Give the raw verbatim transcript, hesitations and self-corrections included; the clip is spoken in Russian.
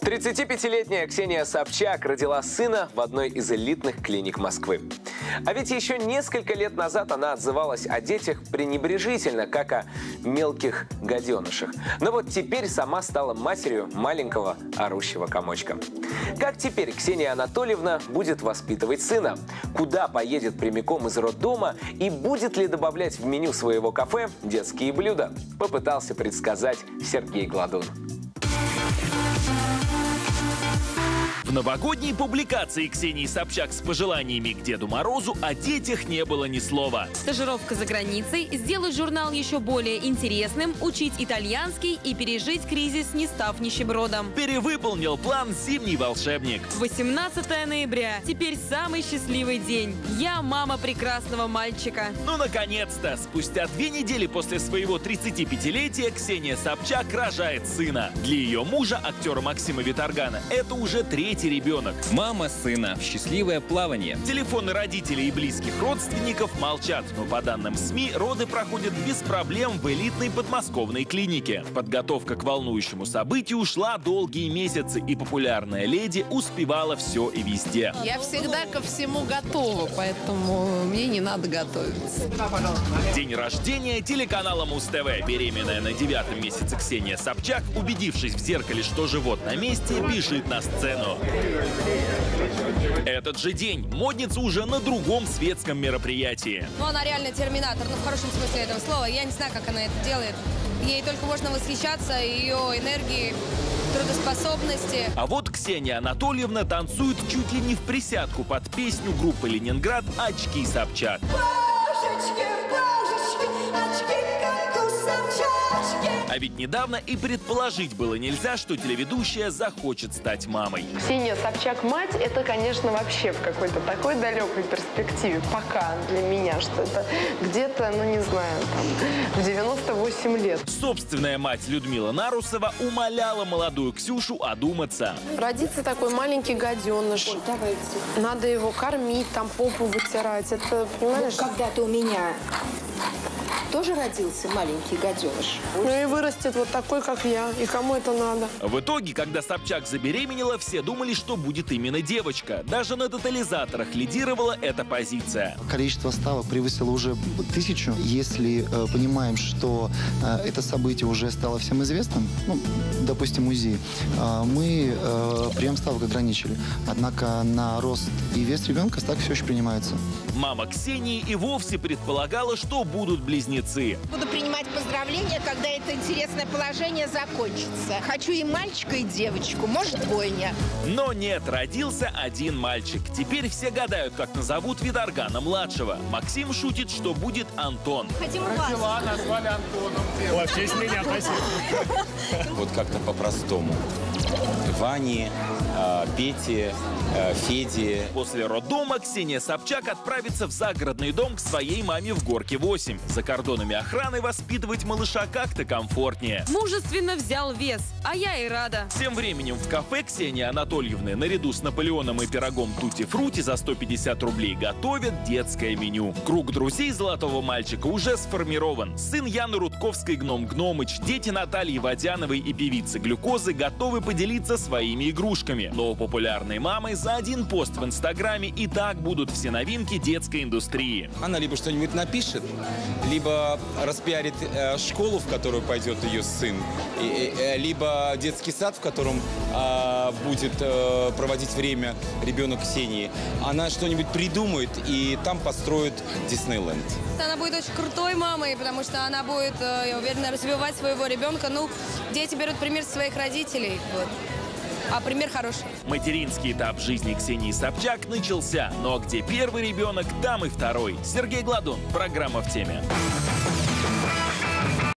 тридцатипятилетняя Ксения Собчак родила сына в одной из элитных клиник Москвы. А ведь еще несколько лет назад она отзывалась о детях пренебрежительно, как о мелких гаденышах. Но вот теперь сама стала матерью маленького орущего комочка. Как теперь Ксения Анатольевна будет воспитывать сына? Куда поедет прямиком из роддома? И будет ли добавлять в меню своего кафе детские блюда? Попытался предсказать Сергей Гладун. В новогодней публикации Ксении Собчак с пожеланиями к Деду Морозу о детях не было ни слова. Стажировка за границей, сделать журнал еще более интересным, учить итальянский и пережить кризис, не став нищебродом. Перевыполнил план «Зимний волшебник». восемнадцатое ноября. Теперь самый счастливый день. Я мама прекрасного мальчика. Ну, наконец-то! Спустя две недели после своего тридцатипятилетия Ксения Собчак рожает сына. Для ее мужа, актера Максима Виторгана, это уже третий ребенок. Мама сына в счастливое плавание. Телефоны родителей и близких родственников молчат, но по данным СМИ роды проходят без проблем в элитной подмосковной клинике. Подготовка к волнующему событию ушла долгие месяцы, и популярная леди успевала все и везде. Я всегда ко всему готова, поэтому мне не надо готовиться. День рождения телеканала Муз-ТВ. Беременная на девятом месяце Ксения Собчак, убедившись в зеркале, что живот на месте, бежит на сцену. Этот же день модница уже на другом светском мероприятии. Ну, она реально терминатор, ну, в хорошем смысле этого слова. Я не знаю, как она это делает. Ей только можно восхищаться, ее энергией, трудоспособности. А вот Ксения Анатольевна танцует чуть ли не в присядку под песню группы «Ленинград» «Очки Собчак». Божечки, божечки, очки, как у Собчачки. А ведь недавно и предположить было нельзя, что телеведущая захочет стать мамой. Ксения Собчак мать, это, конечно, вообще в какой-то такой далекой перспективе, пока для меня, что это где-то, ну не знаю, там, в девяносто восемь лет. Собственная мать Людмила Нарусова умоляла молодую Ксюшу одуматься. Родится такой маленький гаденыш. Ой, давайте. Надо его кормить, там попу вытирать. Это, понимаешь? Ну, когда-то у меня тоже родился маленький гаденыш. Ну и вырастет вот такой, как я. И кому это надо? В итоге, когда Собчак забеременела, все думали, что будет именно девочка. Даже на тотализаторах лидировала эта позиция. Количество ставок превысило уже тысячу. Если э, понимаем, что э, это событие уже стало всем известным, ну, допустим, УЗИ, э, мы э, прием ставок ограничили. Однако на рост и вес ребенка ставки все еще принимаются. Мама Ксении и вовсе предполагала, что будут близнецы. Буду принимать поздравления, когда это интересное положение закончится. Хочу и мальчика, и девочку, может, двойня. Но нет, родился один мальчик. Теперь все гадают, как назовут Виторгана-младшего. Максим шутит, что будет Антон. Хотим у вас. Назвали Антоном. О, в честь меня, спасибо. Вот как-то по-простому. Вани, э, Пети, э, Феди. После роддома Ксения Собчак отправится в загородный дом к своей маме в Горке восемь. За кордонами охраны воспитывать малыша как-то комфортнее. Мужественно взял вес, а я и рада. Тем временем в кафе Ксении Анатольевны наряду с Наполеоном и пирогом Тутти-Фрути за сто пятьдесят рублей готовят детское меню. Круг друзей золотого мальчика уже сформирован. Сын Яны Рудковской Гном Гномыч, дети Натальи Водяновой и певицы Глюкозы готовы поделиться своими игрушками. Но у популярной мамы за один пост в Инстаграме и так будут все новинки детской индустрии. Она либо что-нибудь напишет, либо распиарит э, школу, в которую пойдет ее сын, и, э, либо детский сад, в котором э, будет э, проводить время ребенок Ксении. Она что-нибудь придумает и там построит Диснейленд. Она будет очень крутой мамой, потому что она будет, я уверена, развивать своего ребенка. Ну, дети берут пример со своих родителей. Вот. А пример хороший. Материнский этап жизни Ксении Собчак начался. Но где первый ребенок, там и второй. Сергей Гладун. Программа «В теме».